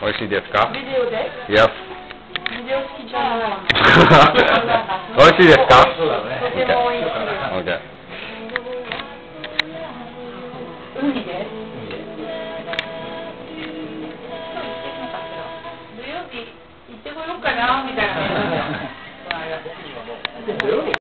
美味しいですか？ ビデオで Yes. ビデオ好きじゃない。 美味しいですか？ とても美味しい。 Okay. 海で土曜日行ってこようかなみたいな。